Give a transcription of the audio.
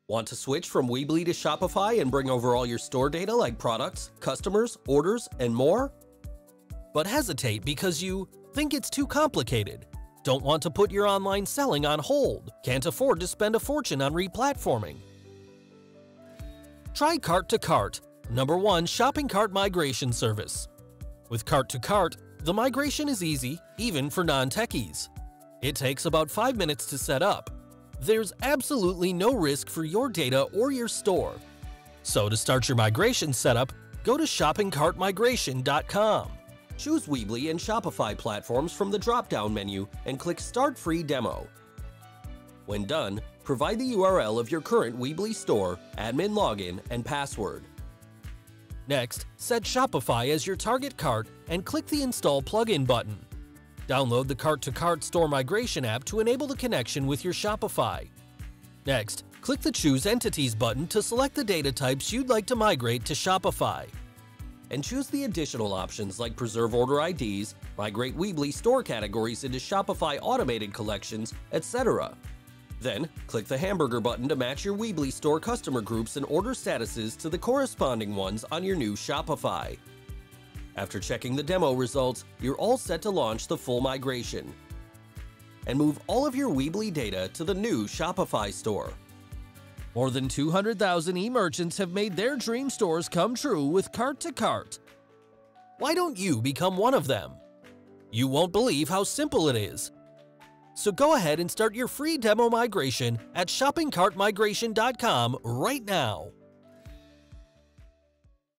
Want to switch from Weebly to Shopify and bring over all your store data like products, customers, orders, and more? But hesitate because you think it's too complicated, don't want to put your online selling on hold, can't afford to spend a fortune on replatforming. Try Cart to Cart, #1 shopping cart migration service. With Cart to Cart, the migration is easy, even for non-techies. It takes about 5 minutes to set up. There's absolutely no risk for your data or your store. So to start your migration setup, go to shoppingcartmigration.com. Choose Weebly and Shopify platforms from the drop-down menu and click Start Free Demo. When done, provide the URL of your current Weebly store, admin login, and password. Next, set Shopify as your target cart and click the Install Plugin button. Download the Cart to Cart Store Migration app to enable the connection with your Shopify. Next, click the Choose Entities button to select the data types you'd like to migrate to Shopify. And choose the additional options like Preserve Order IDs, migrate Weebly store categories into Shopify automated collections, etc. Then, click the hamburger button to match your Weebly store customer groups and order statuses to the corresponding ones on your new Shopify. After checking the demo results, you're all set to launch the full migration and move all of your Weebly data to the new Shopify store. More than 200,000 e-merchants have made their dream stores come true with Cart to Cart. Why don't you become one of them? You won't believe how simple it is. So go ahead and start your free demo migration at shoppingcartmigration.com right now.